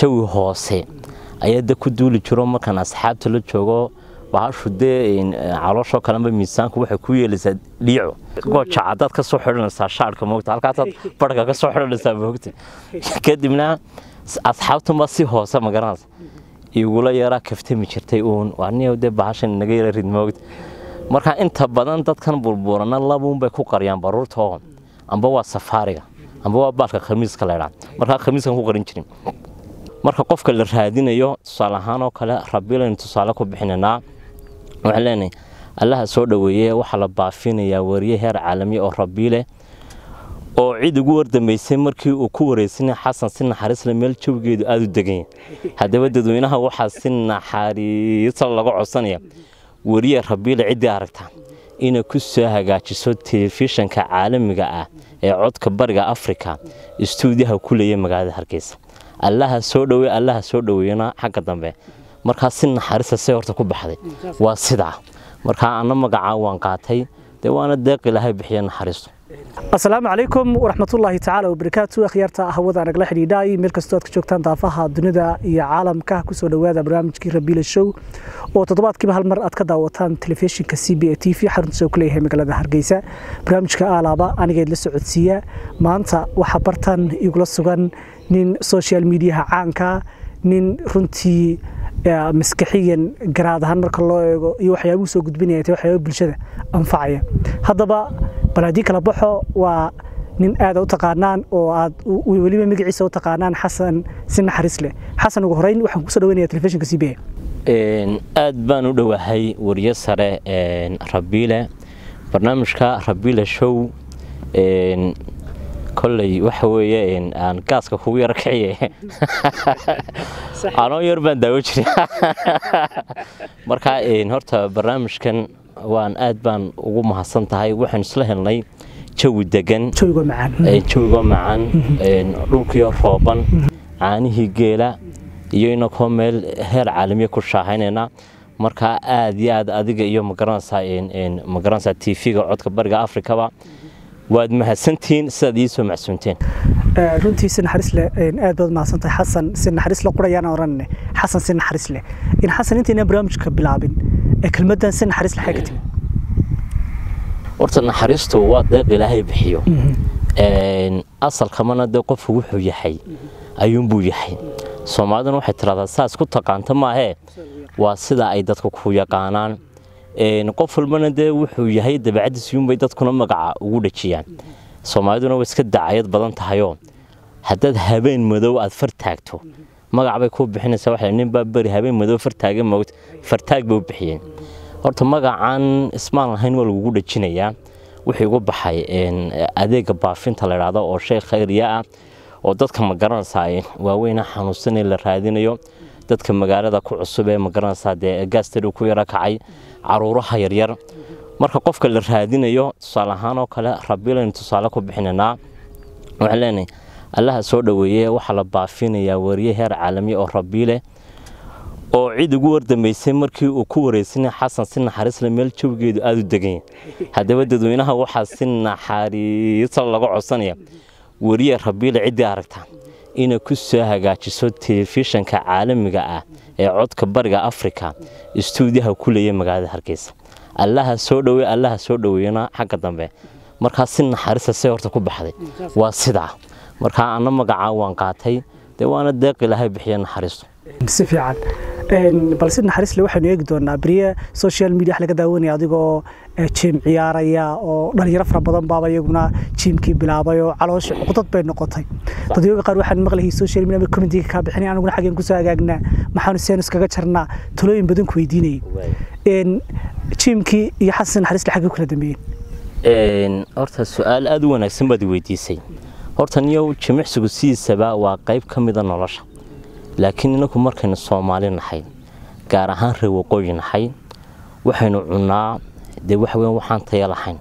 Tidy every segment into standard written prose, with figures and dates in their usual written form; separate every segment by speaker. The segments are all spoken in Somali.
Speaker 1: jawi hoose ayaa da ku duuli jiro markaan asxaabta la joogo waxaa dee caloosho kaleba miisaanku waxay ku yeelaysaa dhiico gooja cadaad ka soo xidhanaysaa shaarka moogta halkaasaad barhka ka soo xidhanaysaa moogta kadibna asxaabtu ma si hoose ma garanaysa igula yaraa kaftami jirtay uun waaniyo dee bahashan naga yara rid moogta marka inta badan dadkan burburana labuun bay ku qariyaan baruurtoo amba waa safaariga amba waa baalka khamiiska la yiraahdo marka khamiiskan ku qarin jirin marka qofka la raadinayo tusaale ahaan oo kale rabiilan tusaale ku bixinanaa waxaan leenahay allaha soo dhaweeyay waxa la baafinayaa wariye heer caalami oo rabiile oo cid ugu wardamaysay markii uu ku wareysay xasan si naxariis la meel jawgeedu aad u degan hadaba dadweynaha waxa si naxariis laga codsanaya wariye rabiile cid aragta inay ku soo hagaajiso telefishanka caalamiga ah ee codka bariga Afrika istuudiyaha ku leeyahay magaalada Hargeysa allaha soo dhaweeyana xagga dambe marka si naxariis horta ku baxday waa sida marka ana magaca waan qaatay deewaana deeq ilaahay bixiya naxariisto
Speaker 2: السلام عليكم ورحمة الله تعالى وبركاته أخيارتا هودا أنا قلح ليداي ملك استوات كشوكتان دافاها دنيدا يا عالم كهكسو لوادا برامج كي ربيل الشو وتطبات كيبها المرأة كداوتان تلفزيون كسي بي تي في حرم سوكليه مقالة هرقيسة برامج كآلابا أنا قايد للسعودية ما أنت وحبرتان يقول نين سوشيال ميديا عانكا نين رنتي مسكحيا قرادهان مرك الله يوحيابو سو قدبينيا يوحيابو بالشدة أنفعيا هذا بلاديك لبحو ونين آد وتقانان وليبا مقعيسة وتقانان حسن سن حريسله حسن وغهرين وحن كسو دوينيا تلفزيون كسيبيه
Speaker 1: آد بانو دوهي وريسارة ربيلة برنامجكا ربيلة شو كلي وحوية أن كاسك خوي ركعية أنا يربان داوجري مركا هرتا برنامج كان وان آد بان ugu mahadsan tahay waxaan isla helnay jawi degan jawiga macaan dhulkiyo rooban caanihii geela iyo inoo meel heer caalami ku shaahaynayna marka aad iyo aad adiga iyo magaranaysa TV-ga codka bariga Afrikaba waad mahadsantiin sidaad ii soo macsuunteen
Speaker 2: runtii sin xaris leh aad baad mahadsantahay xasan sin xaris la qurayaan oranne xasan sin xaris leh in xasan intii barnaamijka bilaabin kelmadan sin xaris leh xigtay
Speaker 1: horta naxariistu waa deeq ilaahay bixiyo asal kamana de qof wuxuu yahay ayuun buu yahay Soomaaliduna waxay tiraahdaa saas ku taqaanta maahe waa sida ay dadku ku yaqaanaan qof walbana de wuxuu yahay dabacadiisu bay dadkuna magaca ugu dhajiyaan Soomaaliduna way iska dacayad badan tahayo hadad habeen madow aad fartaagto magac bay ku bixinaysaa waxa nin baa bari habeen madow fartaaga moogta fartaag buu bixiyeen horta magacan ismaan lahayn waa lagu dhajinayaa wixii ugu baxay adeega baafinta la yiraahdo oo shay khayriya ah oo dadka ma garanaysaa waaweyn xanuunsan la raadinayo dadka magaalada ku cusub ee ma garanaysaa de gaastadu ku yara kacay caruuraha yar yar marka qofka la raadinayo tusaale ahaan oo kale rabiilan tusaale ku bixinanaa waxaan leenahay allaha soo dhaweeyay waxa la baafinayaa wariye heer caalami oo rabiile oo cid ugu wardamaysay markii uu ku wareysay xasan si naxariis la meel jawgeedu aad u degan hadaba dadweynaha waxa si naxariis laga codsanaya wariye rabiile cid aragta inay ku soo hagaajiso telefishanka caalamiga ah ee codka bariga Afrika istuudiyaha ku leeyahay magaalada Hargeysa allaha soo dhaweeyana xagga dambe marka si naxariis horta ku baxday waa sida marka ana magaca waan qaatay deewaana deeq ilaahay bixiya naxariisto
Speaker 2: si fiican balse naxariis le waxaan eegi doonaa bariya social media laga daawanay adigoo jim ciyaaraya oo dhalinyaro fara badan baaba iyaguna jimkii bilaabay oo caloosha uqdad bay noqotay dadweynaha qaar waxaan maqlahay social media community ka bixinay anaguna xageen ku soo agaagnaa maxaan seenus kaga jarnaa talooyin badan ku weydiinay jimkii iyo xasan naxariis le xagee kula dambeeyeen
Speaker 1: horta su'aal aad u wanaagsan baad weydiisay horta niyow jimicsigu sidiisaba waa qayb ka mid ah nolosha laakiin inagu markaynu Soomaali nahay gaar ahaan reer waqooyi nahay waxaynu cunaa de wax weyn waxaan tayo lahayn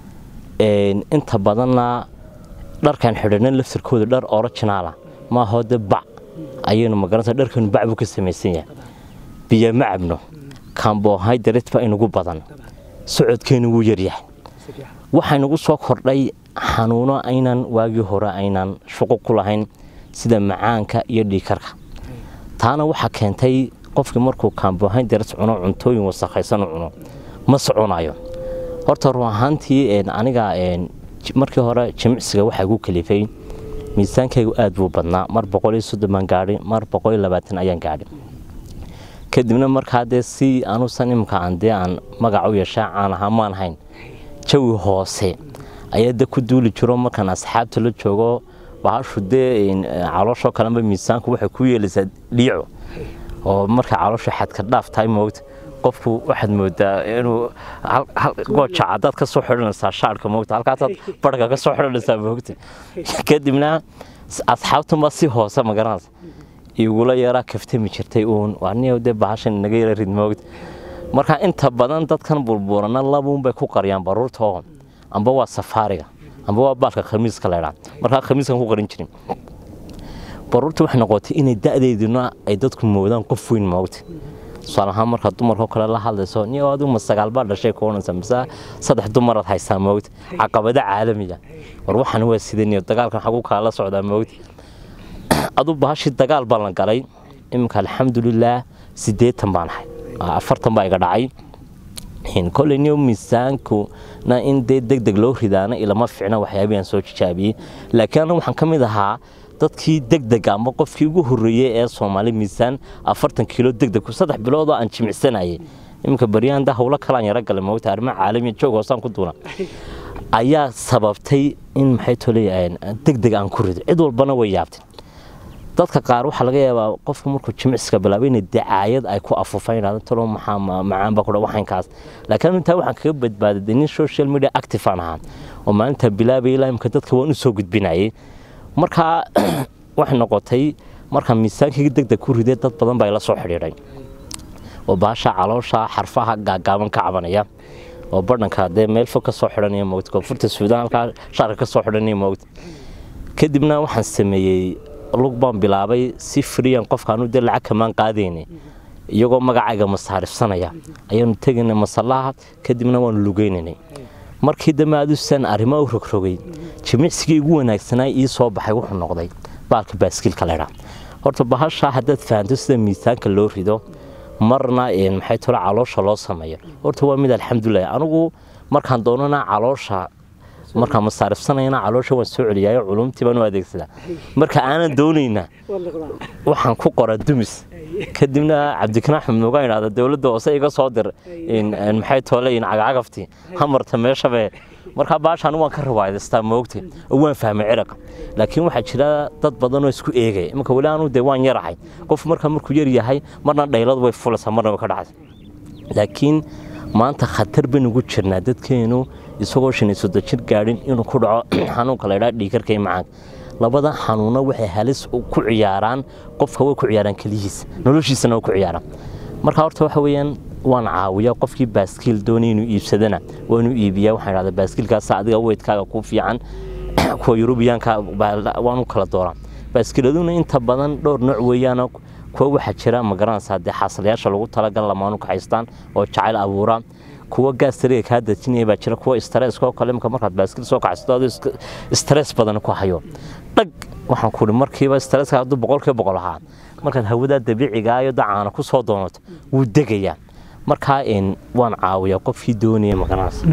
Speaker 1: inta badanna dharkan xidhan laftirkooda dhar original ah ma hooda bac ayaynu magaranaysaa dharkan bac buu ka samaysan yahay biyo ma cabno carbohydrate ba inagu badan socodkeenu wuu yar yahay waxaynu ugu soo kordhay xanuuno aynan waagi hore aynan shaqo ku lahayn sida macaanka iyo dhiikarka taana waxa keentay qofkii markuu carbohydrates cuno cuntooyin wasakhaysan cuno ma soconayo horta run ahaantii aniga markii hore jimicsiga waxa ugu kalifay miisaankaygu aad buu badnaa mar 130 gaari mar 120 ayaan gaari kadibna markaa de si aanu sanimka aan magac u yeeshaa aan ahaan hayn jawi hoose ayada ku duuli jiro markaan asxaabta la joogo waxaa de caloosho kalamba miisaanku waxa ku yeelaysaa dhiico oo marka caloosho xadka dhaaf tahay moogta qofku waxaad moodaa inuu gooja cadad ka soo xiranaysaa shaarka moogta halkaas barka ka soo xiranaysaa moogta kadibna asxaabtu ma si hoose magaranaysa igula yara kaftami jirtay waaniyo de bahashan naga yara rid moogta marka inta badan dadkan burburana labuun bay ku qariyaan baruurtoo amba waa safaariga amba waa baalka khamiiska leeyahay marka khamiiskan ku qarin jirin baruurtu waxay noqotay inay da'deeduna ay dadku moodaan qof weyn moogta salaha marka dumarka kale la hadlayso niyo adigu ma sagaal baa dhashay koonaysa mise saddex dumar aad haysaa moogta caqabada caalamiga war waxaan waa sideen dagaalkan xagu kala socdaa moogta adu baashi dagaal baan la galay imka alxamdulillah 80 baan ahay 40 baa iga dhacay كل يوم ميزانكو نا إن دق لو خدانا إلى ما فعنا وحيابين سوتش شابي لكن أنا وحن كم إذا dadkii degdeg ama qofkii ugu horeeyay ee Soomaali miisaan 40 kilo degdeg ku saddex bilood aan jimicsanayay imka bariyaan da hawla kala yara galay moogta arma caalami joog oo san ku duuna ayaa sababtay in maxay tolayeen degdeg aan ku rido cid walbana way yaabtay dadka qaar waxa laga yaabaa qofku markuu jimicsiga bilaabay in dacaayad ay ku afufaynaadaan talo macaan ba ku waxaan kaas laakiin inta waxaan kaga badbaaday in social media active aan ahaan oo maalinta bilaabay ilaa imka dadka waan u soo gudbinayay marka waxay noqotay marka miisaankii degdeg ku riday dad badan baa la soo xiriiray oo baasha caloosha xarfaha gaagaaban ka cabanaya oo badhanka de meel fog ka soo xiranaya moogta koonfurta Suudaan halka shaarka ka soo xiranaya moogta kadibna waxaan sameeyay lug baan bilaabay si free aan qofkaan u dil lacag kamaan qaadeenay iyagoo magacayga masaarifsanaya ayaan tagnay masallaha kadibna waan lugeynay markii damaadu san arrimo u rogrogay jimicsigii ugu wanaagsanaa ii soo baxay wuxuu noqday baalka baaskiilka leeyahay horta bahasha hadad fahanto sida miisaanka loo rido marna maxay tolo caloosha loo sameeyo horta waa mid alxamdulillah anigu markaan doonana caloosha marka masaarifsanayna caloosha waan soo celiyay culumtii baan u adeegsadaa marka aanan doonayna waxaan ku qoraa dumis kadibna Cabdikana Axmed nooga yiraahdo dawladda hoose iga soo dir in maxay tooleeyeen cagacagafti hamarta meesha be marka baashan waan ka rawaayadastaa moogtay oo waan fahmay ciraqa laakiin waxa jira dad badan oo isku eegay marka wali aanu de waan yarahay qof markuu yar yahay marna dhaylad way fulaysaa marna ka dhacay laakiin maanta khatar baan ugu jirnaa dadkeenu isagoo 5 jir gaarin inuu ku dhaco xanuunka la yiraahdo dhiigkarka macaan labada xanuuna waxay halis ku ciyaaraan qofka way ku ciyaaraan kaliis noloshiisana ku ciyaaraan marka horta waxa weeyaan waan caawiyaa qofkii baaskiil doonay inuu iibsadana waa inuu iibiyaa waxaan raadada baaskiilkaas adiga weydkaaga ku fiican kuwa Yurubiyaanka waanu kala dooraan baaskiiladuna inta badan dhowr nooc weeyaan kuwa waxa jira magaranaysa de xasalayaasha lagu talagal lamaanu ka haystaan oo jacayl abuura kuwa gaasriga ka dajinay baa jira kuwa stress ko kale markaad baaskiil soo kacsato stress badan ku hayo dhag waxaan ku markiiba stresska haduu 100% ahaa markaad hawada dabiiciga iyo dacaana ku soo doonato wuu degayaa marka waan caawiyaa qofkii doonaya magaranaysa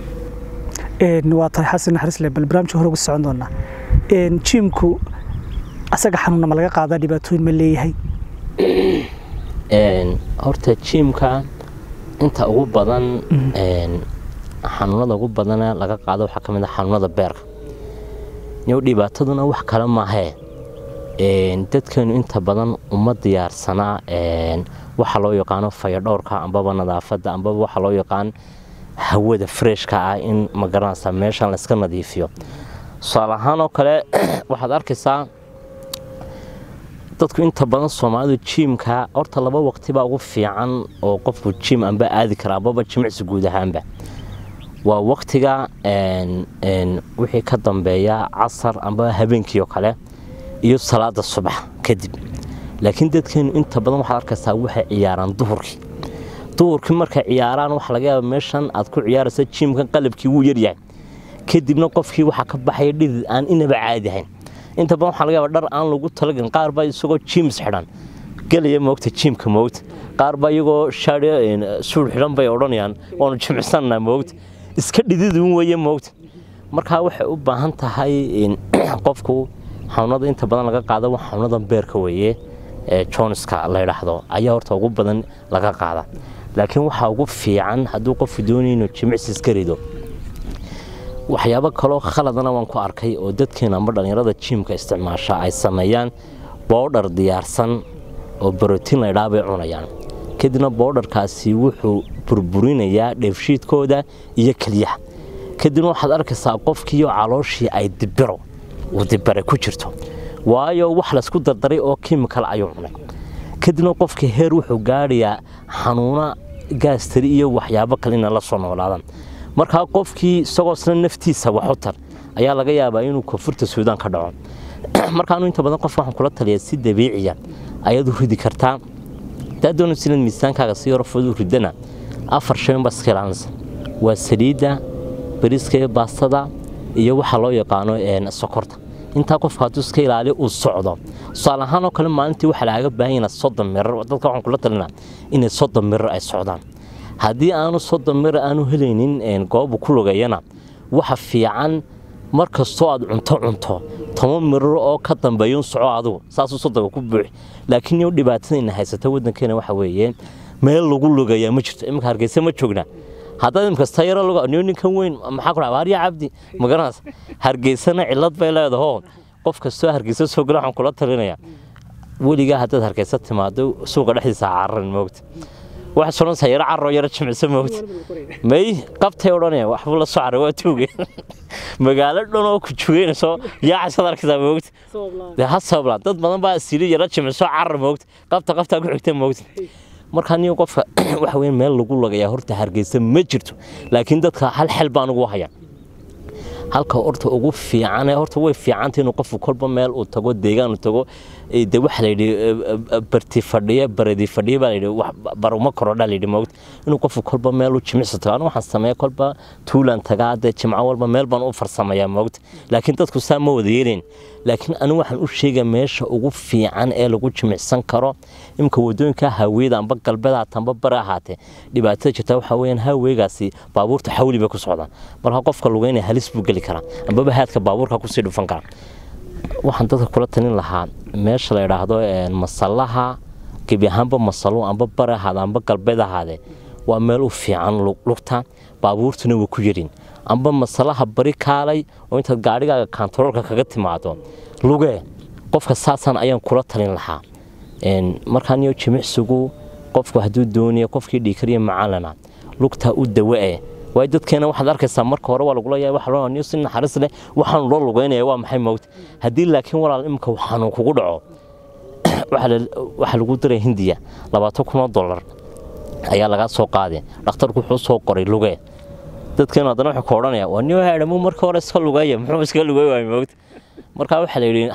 Speaker 2: waa tahay xasan naxariisle bal barnaamijka hore ugu socon doona jimku asaga xanuuna ma laga qaadaa dhibaatooyin ma leeyahay
Speaker 1: horta jimka inta ugu badan xanuunada ugu badan laga qaado waxa kamid ah xanuunada beerka iyo dhibaataduna wax kale ma aha dadkan inta badan uma diyaarsana waxa loo yaqaan fayadhowrka amba nadaafada amba waxa loo yaqaan hawada freshka ah in magaranaysa meeshan la iska nadiifiyo salahan oo kale waxaad arkaysaa dadku inta badan Soomaalidu jimka horta laba waqti baa ugu fiican oo qofku jim amba aadi kara amba jimicsi guud ahaanba waa waqtiga wixii ka dambeeya casar amba habeenkii oo kale iyo salaada subax kadib laakiin dadkan inta badan waxa arkaysaa waxay ciyaaraan duhurkii markay ciyaaraan waxa laga yaabaa meeshan aad ku ciyaaraysa jimka qalabkii uu yar yahay kadibna qofkii waxa ka baxay dhid aan inaba caadi ahayn inta badan waxa laga yaabaa dhar aan lagu talagalin qaar baa isagoo gyms xiran galaya moogta jimka moogta qaar ba iyagoo shaadhi suul xidhan bay odhanayaan waanu jimicsanaa moogta iska dhididun weeye moogta markaa waxay u baahan tahay qofku xanuunada inta badan laga qaado wax xanuunadan beerka weeye Johnska la yiraahdo ayaa horta ugu badan laga qaada laakiin waxa ugu fiican hadduu qofku doonayo inuu jimicsi iska rido waxyaabo kale khaladana waan ku arkay oo dadkeena ama dhalinyarada jimka isticmaasha ay sameeyaan powder diyaarsan oo protein la yiraahdo cunayaan kadibna powderkaasi wuxuu burburinayaa dheefshiidkooda iyo kaliyaha kadibna waxaad arkaysaa qofkii calooshii ay dibiro oo dibare ku jirto waayo wax la isku dardaray oo chemical ayuu cunay kadibna qofkii heer wuxuu gaarayaa xanuuna gaastari iyo waxyaabo kale in la soo noolaadaan marka qofkii isagoo isla naftiisa wax u tar ayaa laga yaabaa inuu koonfurta Suudaan ka dhaco marka aanu inta badan qof waxaan kula taliyaa si dabiici ah ayadu ridi kartaa dadona sidan miisaankaaga si yar fudud ridana 4 shay bas khilaansan waa saliida bariiska baastada iyo waxa loo yaqaano sokorta inta qofka haduu iska ilaaliyo uu socdo salahan oo kale maalintii waxa laga baahan yahay 30 mirar dadka waxaan kula talinaa inay 30 mirar ay socdaan haddii aanu 30 mirar aanu helaynin goob ku lugayana waxa fiican markastoo aad cunto 10 mirar oo ka dambeeyo soco adigu saas u sodog ku buux laakiin iyo dhibaatada haysato wadankeena waxa weeye meel lagu lugaya ma jirto imka Hargeysa ma joogna haddii imka tayaro lagu ninkan weyn maxaa ku dhacay Ariya Cabdi magaraas Hargeysana cilad bay leedahay qof kasto Hargeysa soo gala waxaan kula talinayaa weliga hadda Hargeysa timaado suuqa dhexdiisa caaran moogta wax soo sayra carro yar jimicsan moogta may qabtay odhanaya wax la soo carro waa tuuge magaalo dhan oo ku joogeenayso yaa sadarkada moogta hasabla dad badan baa sili yar jimicsan carro moogta qabta ku xigtay moogta marka niyo qofka waxa weyn meel lagu lagayaa horta Hargeysa ma jirto laakiin dadka hal xal baan ugu hayaa halka horta ugu fiican horta way fiicantii inuu qofku kolba meel uu tago deegaan uu tago de wax la yiri barti fadhiya baradi fadhiya baa la yiri wax baruma korodha la yiri moogta inuu qofku kolba meel uu jimicsato aan waxaan sameeyaa kolba tuulan tagaade jimca walba meel baan u farsameeyaa moogta laakiin dadku saama wada yeelin laakiin anu waxaan u sheegaa meesha ugu fiican ee lagu jimicsan karo imka wadooyinka hawada amba galbeeda tamba barahaate dhibaatada jirta waxa weeyaan haweegaasi baabuurta xawli ba ku socdaan marka qofka lugeynaya halis buu gali karaa amba haadka baabuurka ku sii dhufan kara waxaan dadka kula talin lahaa meesha la yiraahdo masalaha gebi ahaanba masalo amba barahaada amba galbeedahaade waa meel u fiican lugta baabuurtuna way ku yirin amba masalaha bari kaalay oo inta gaariga kantaroolka kaga timaado luge qofka saasan ayaan kula talin lahaa markaan iyo jimicsigu qofku haduu doonayo qofkii dhiikariye macalana lugta u dawaa way dadkeena waxaad arkaysaa marka hore waa lagu leeyahay wax loo niyo sin xaris leh waxaan loo lugeynaya waa maxay moogta hadii laakiin walaal imka waxaan kugu dhaco waxa lagu diray Hindiya $20,000 ayaa laga soo qaaday dhakhtarku wuxuu soo qoray luge dadkeena hadana waxa ku oranaya waa niyo haadamo marka hore iska lugaya muxuu iska lugay waa moogta marka waxa la yiri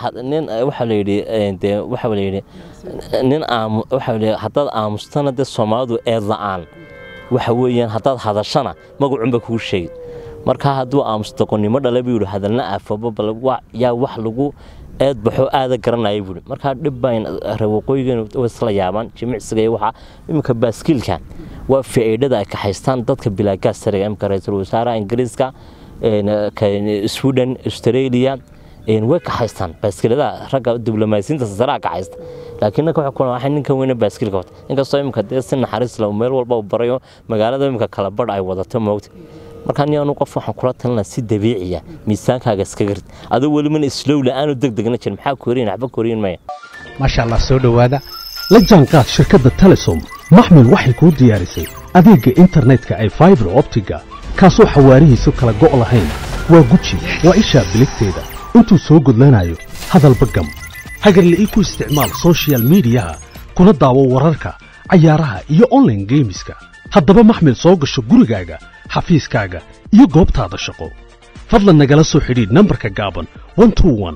Speaker 1: nin waxa la yiri hadad aamustana de Soomaalidu eed la'aan waxa weeyaan hadad hadashana magacuunba ku sheeg marka haduu aamusto qonimo dhalay buu hadalna afaba bal yaa wax lagu eed baxo aad garanay buu marka dhibbayn rawaqooyiga isla yaabaan jimicsiga waxa imka baaskilka waa faa'iidada ay ka haystaan dadka bilaaga sariga imka ra'iisul wasaaraha Ingiriiska Sweden Australia way ka haystaan baaskilada ragga diblomaasiyiinta sare ka haysta laakiin waxa ku waxa ninka weyn baaskilka wata inkastoo imka deesan naxariis la meel walba u barayo magaalada imka kala badh ay wadato moogta marka niyaanu qof waxaan kula talina si dabiici ah miisaankaaga iska gard adoo wali man slow la aanu degdegna jir maxaa kooriin waxba kooriin ma
Speaker 3: masha Allah soo dhawaada la jaanqaad shirkadda Telesom maxmil waxay ku diyaarisay adeega internetka ay fiber optiga kaasoo xawaarihiisu kala go' lahayn waa guji waa isha biligteeda intuu soo gudlanayo hadalba gam hagarle ku isticmaal social media kuna daawo wararka ciyaaraha iyo online gameska haddaba maxmil soo gasho gurigaaga xafiiskaaga iyo goobtaada shaqo fadlan nagala soo xidhiidh nambarka gaaban 121